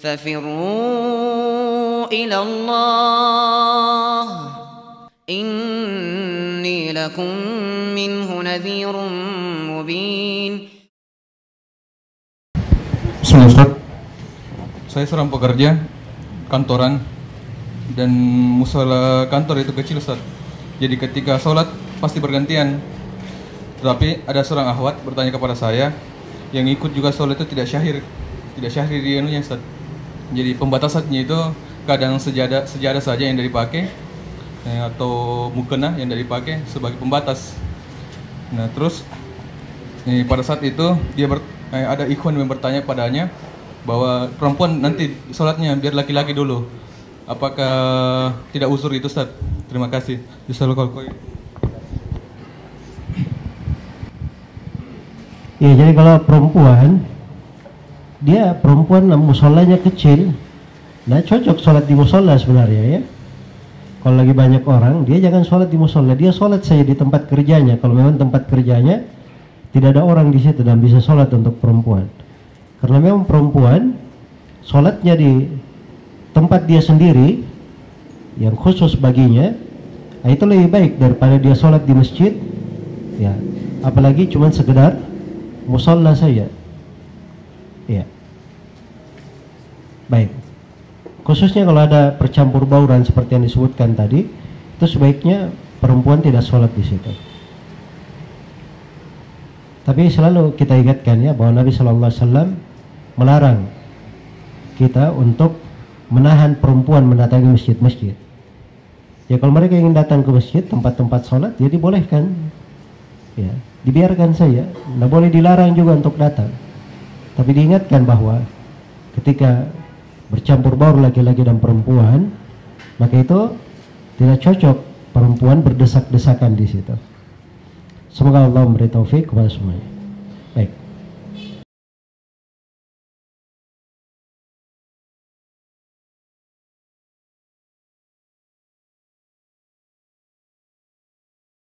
ففروا إلى الله إني لكم منه نذير مبين. Bismillah Ustaz. Saya seorang pekerja kantoran dan musola kantor itu kecil Ustaz. Jadi ketika sholat pasti bergantian. Tetapi ada seorang akhwat bertanya kepada saya yang ikut juga sholat itu tidak syahir di anunya Ustaz. Jadi pembatasannya itu kadang sejadah saja yang dipakai atau mukena yang dipakai sebagai pembatas. Nah terus pada saat itu ada ikhwan yang bertanya padanya bahwa perempuan nanti sholatnya biar laki-laki dulu. Apakah tidak uzur itu Ustaz? Terima kasih. Ya, jadi kalau perempuan musolanya kecil, nah cocok sholat di musola sebenarnya ya. Kalau lagi banyak orang, dia jangan sholat di musola, dia sholat saja di tempat kerjanya. Kalau memang tempat kerjanya tidak ada orang di situ dan bisa sholat untuk perempuan. Karena memang perempuan sholatnya di tempat dia sendiri yang khusus baginya, itu lebih baik daripada dia sholat di masjid. Ya, apalagi cuma sekedar musola saja. Ya. Baik. Khususnya kalau ada percampur bauran seperti yang disebutkan tadi, itu sebaiknya perempuan tidak sholat di situ. Tapi selalu kita ingatkan ya bahwa Nabi Shallallahu Alaihi Wasallam melarang kita untuk menahan perempuan mendatangi masjid-masjid. Ya kalau mereka ingin datang ke masjid, tempat-tempat sholat, ya dibolehkan. Ya, dibiarkan saja. Tidak boleh dilarang juga untuk datang. Tapi diingatkan bahwa ketika bercampur baur laki-laki dan perempuan, maka itu tidak cocok perempuan berdesak-desakan di situ. Semoga Allah memberi taufik kepada semuanya. Baik.